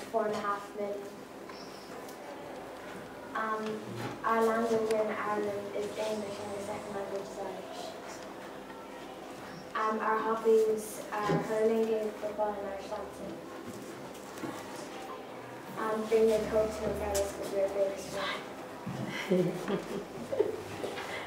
4.5 million. Our language in Ireland is English and the second language is Irish. Our hobbies are hurling, gaelic football and Irish dancing. Bring your coat to the fellas because we're big as well.